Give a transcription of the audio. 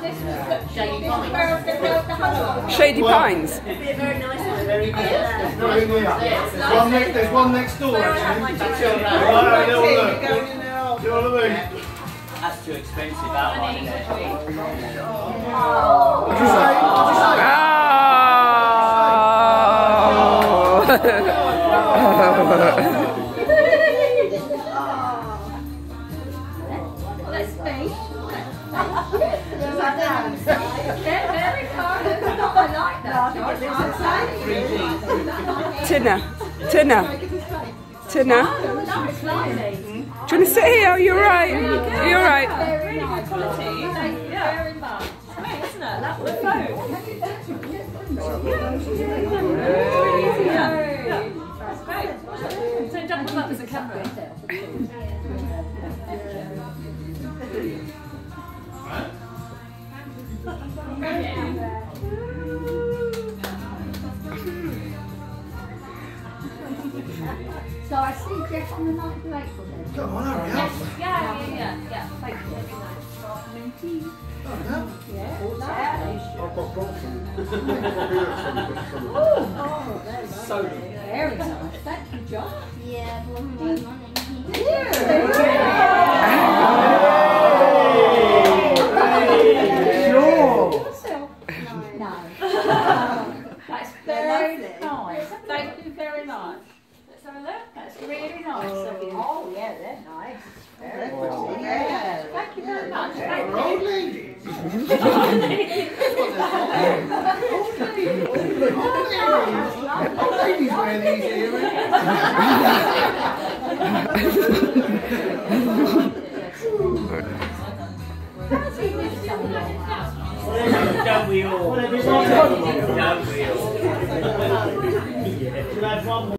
Shady Pines. Very nice. Very good. There's one next door actually. That's too expensive, that one. What did you say? Let's be. They're very hard. I like that. Tina. Do you want to sit here? You're right. You're right. They're really good quality. Thank you very much. Great, isn't it? That was phone. That's great. So jump them up as a camera. So I see Jeff on the 9th of April then. Come on, hurry up. Yeah. Thank you. I've got Bronson. So very nice. Thank you, John. Yeah, well, No. That's very nice. Thank you very much. Let's have a look. That's really nice of you. oh yeah, they're nice. Very Oh. Yeah. Thank you very much. Thank you. Old ladies. Old ladies wear these earrings. Don't we all? Don't we all?